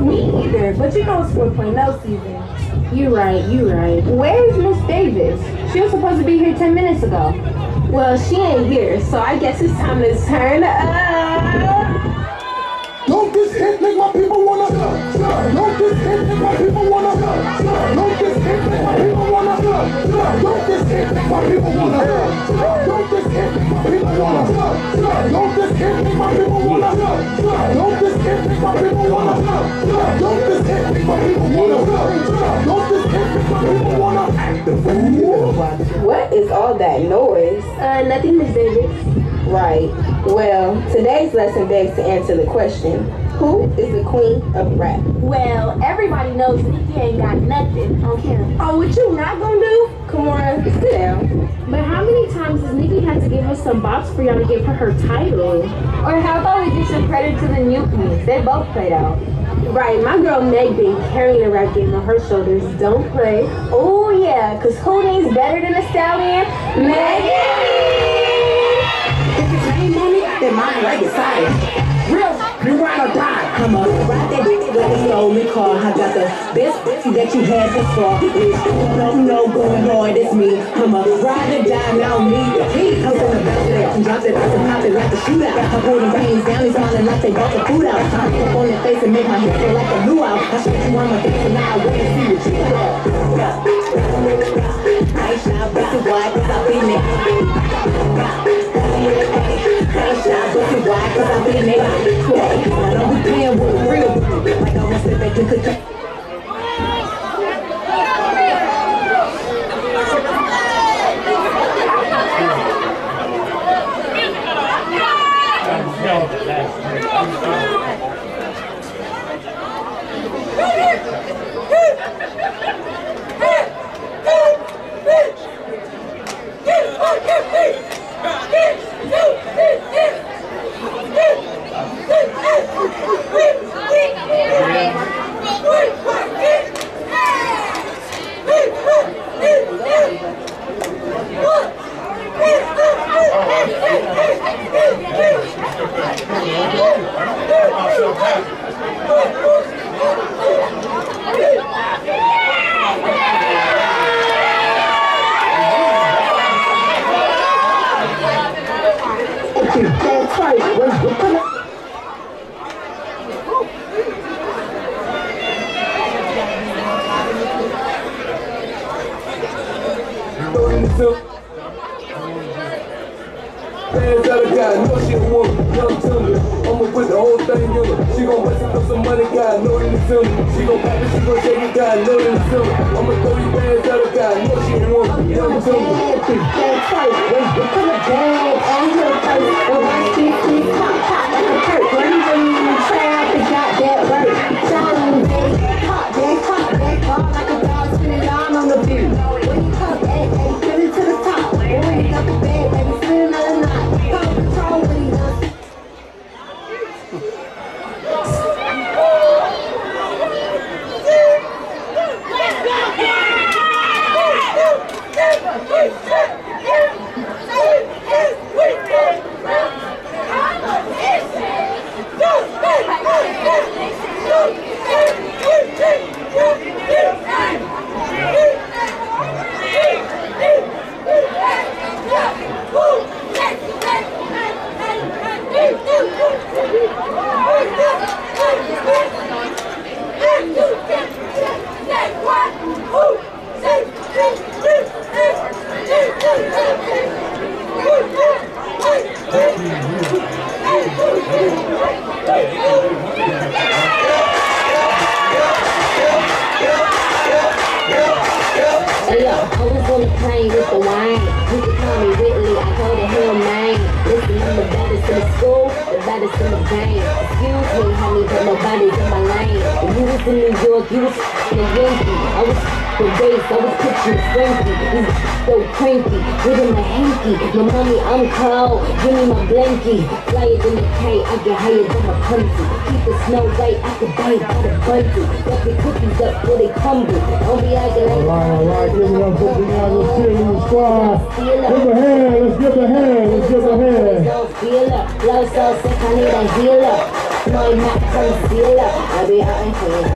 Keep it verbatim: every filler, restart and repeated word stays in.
Me either, but you know it's four point oh season. You right, you right. Where's Miss Davis? She was supposed to be here ten minutes ago. Well, she ain't here, so I guess it's time to turn up. Don't this hit make my people wanna Don't this hit make my people wanna Don't this hit make my people wanna Don't this hit make my people wanna Don't this hit make my people wanna Don't this hit make my people wanna Don't this hit make my people wanna Don't this hit make my people wanna Don't this hit make my people wanna act the fool. What is all that noise? Uh, nothing, Miss Davis. Right. Well, today's lesson begs to answer the question, who is the queen of rap? Well, everybody knows Nikki ain't got nothing on camera. Oh, what you not gonna do? Come on, sit down. But how many times does Nikki have to give us some bops for y'all to give her her title? Or how about we give some credit to the new queens? They both played out. Right, my girl Meg been carrying the rap game on her shoulders. Don't play. Oh yeah, cause who needs better than a stallion? Megan! That mine right beside it. Real, you ride or die. Come on, ride that dick like a stolen car. I got the best pussy that you had this far. No, no, going hard, it's me. I'm a ride or die, now me. Hey, I'm gonna bounce it out and drop it out and pop it like a shootout. I hold them pains down, he's smiling like they brought the food out. I put on their face and make my head feel like a luau. I showed you I'm a bitch and now I want to see what you got. I ain't shy, but it's why, cause I been there. I ain't shy, but it's why, cause I been there. I don't be playing with a real dude. Like I want to sit back and cook it. Bands out of God, know she a woman, young timber. I'ma put the whole thing in her. She gon' bust it up some money, God, know in the summer. She gon' pop it, she gon' shake it, God, know in the summer. I'ma throw these bands out of God, know she a woman, young timber. That's right, when you put a bag on her face, when I see she pop, pop like a perk. When you try to got that work, shine baby, pop that, pop that, pop like a dog spinning down on the view. When you come back, baby, spin it to the top. When you got the bag, baby, spin another knot. Come control when he does. Hey yo, I was on the plane with the wine. You can call me Whitley, I call the hell man. Listen, I'm the baddest in the school, the baddest in the game. Excuse me, honey, but nobody's in my lane. If you was in New York, you was in a Yankee. I was the race, I was pitching Frankie. These so cranky, with him a hanky. My mommy, I'm cold, give me my blankie. Flyer than the K, I get higher than my country. Keep the snow white, I could buy it by the bundle. Got the cookies up before they crumble. Don't be acting like Alright, alright, give it up for the other cheerleading squad. Give a hand, let's give a hand, let's give a hand. Feel up, blow so sick, I need a healer. my Mac concealer. I be out in here.